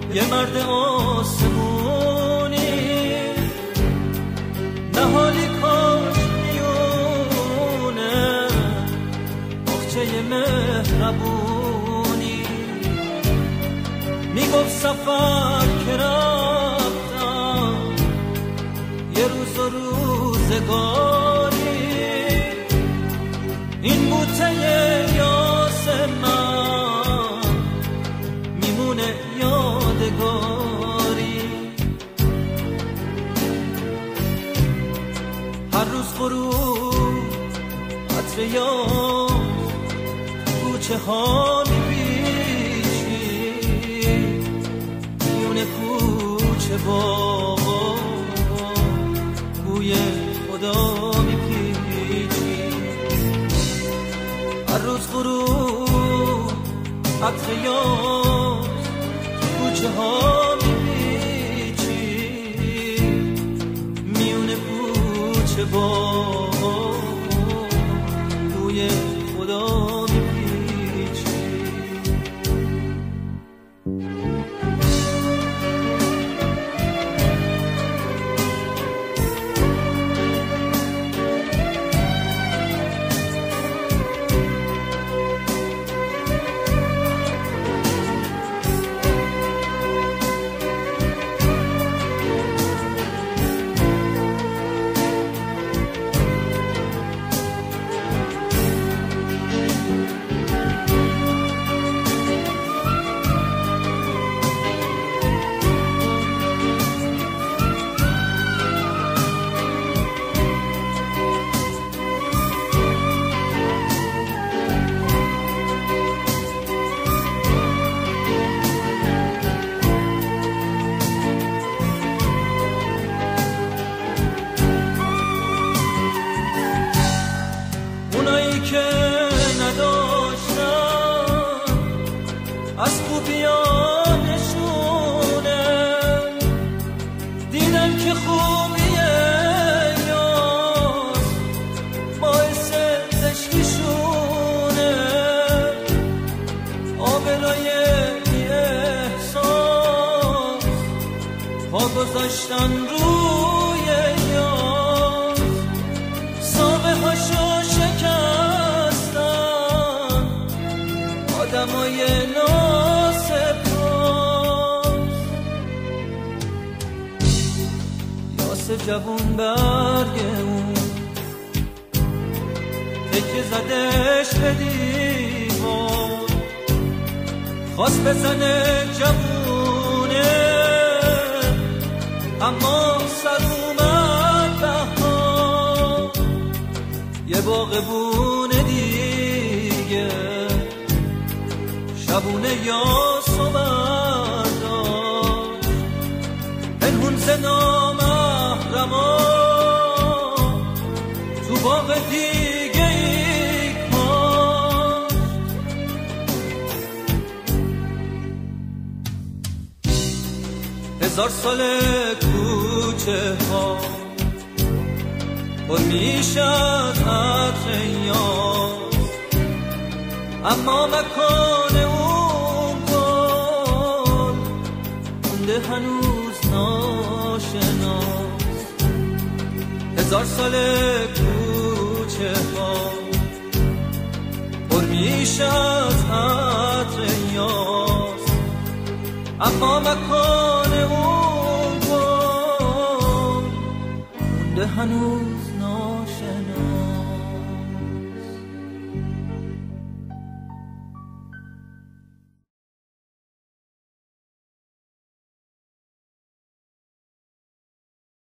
یه مرد آسمونی نهالی کاش میونه باغچه مهربونی میگفت سفر که رفتم یه روز و روزگاری این بوته یاس من میمونه یادگاری هر روز غروب عطر یاس کوچه ها میبیچی میونه کوچه بابا بوی خدا میپیچی هر روز غروب عطر یاس کوچه ها میپیچی میونه کوچه بابا بوی خدا از خوبیانشونه دیدم که خوبیه یاس باعث عشقشونه آبرای بی احساس پا گذاشتن روی یاس سابه هاشو شکستن آدمای جوون برگ اون تکه زدش به دیوار خواست بزنه جوونه اما سر اومد بهار یه باغبونه دیگه شبونه یاس و برداشت پنهون زنامه تو باغ دیگه ای کاشت 1000 سال کوچه ها پر میشه از عطر یاس اما مکان اون گل مونده هنوز ناشناس 1000 سال کوچه ها پر میشه از عطر یاس اما مکان اون گل مونده هنوز